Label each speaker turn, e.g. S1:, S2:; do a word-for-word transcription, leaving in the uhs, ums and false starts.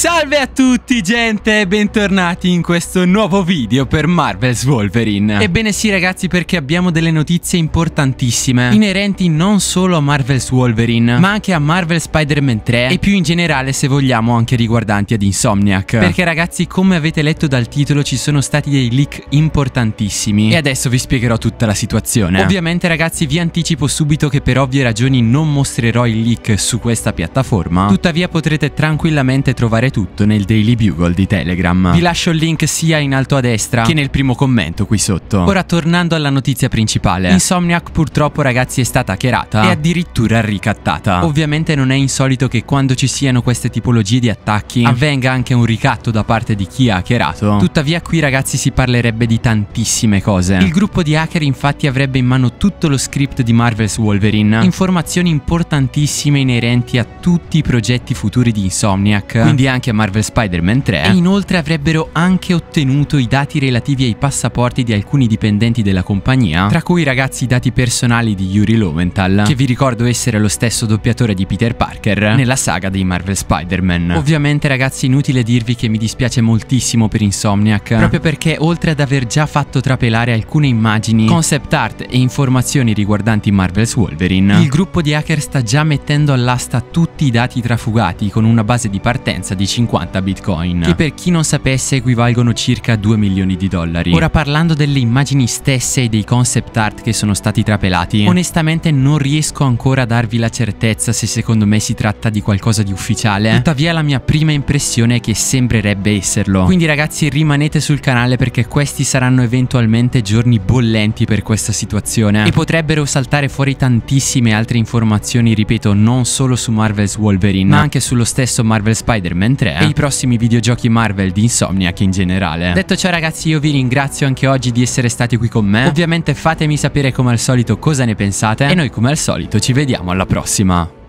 S1: Salve a tutti gente e bentornati in questo nuovo video per Marvel's Wolverine. Ebbene sì ragazzi, perché abbiamo delle notizie importantissime inerenti non solo a Marvel's Wolverine ma anche a Marvel Spider-Man tre e più in generale, se vogliamo, anche riguardanti ad Insomniac. Perché ragazzi, come avete letto dal titolo, ci sono stati dei leak importantissimi e adesso vi spiegherò tutta la situazione. Ovviamente ragazzi, vi anticipo subito che per ovvie ragioni non mostrerò il leak su questa piattaforma, tuttavia potrete tranquillamente trovare tutto nel Daily Bugle di Telegram. Vi lascio il link sia in alto a destra che nel primo commento qui sotto. Ora tornando alla notizia principale, Insomniac purtroppo ragazzi è stata hackerata e addirittura ricattata. Ovviamente non è insolito che quando ci siano queste tipologie di attacchi avvenga anche un ricatto da parte di chi ha hackerato, tuttavia qui ragazzi si parlerebbe di tantissime cose. Il gruppo di hacker infatti avrebbe in mano tutto lo script di Marvel's Wolverine, informazioni importantissime inerenti a tutti i progetti futuri di Insomniac, quindi anche a Marvel Spider-Man tre, e inoltre avrebbero anche ottenuto i dati relativi ai passaporti di alcuni dipendenti della compagnia, tra cui ragazzi i dati personali di Yuri Lowenthal, che vi ricordo essere lo stesso doppiatore di Peter Parker nella saga dei Marvel Spider-Man. Ovviamente ragazzi, inutile dirvi che mi dispiace moltissimo per Insomniac, proprio perché oltre ad aver già fatto trapelare alcune immagini, concept art e informazioni riguardanti Marvel's Wolverine, il gruppo di hacker sta già mettendo all'asta tutti i dati trafugati con una base di partenza di cinquanta bitcoin, che per chi non sapesse equivalgono circa due milioni di dollari. Ora, parlando delle immagini stesse e dei concept art che sono stati trapelati, onestamente non riesco ancora a darvi la certezza se secondo me si tratta di qualcosa di ufficiale, tuttavia la mia prima impressione è che sembrerebbe esserlo. Quindi ragazzi, rimanete sul canale perché questi saranno eventualmente giorni bollenti per questa situazione e potrebbero saltare fuori tantissime altre informazioni, ripeto, non solo su Marvel's Wolverine ma anche sullo stesso Marvel Spider-Man tre e i prossimi videogiochi Marvel di Insomniac in generale. Detto ciò ragazzi, io vi ringrazio anche oggi di essere stati qui con me. Ovviamente fatemi sapere come al solito cosa ne pensate e noi come al solito ci vediamo alla prossima.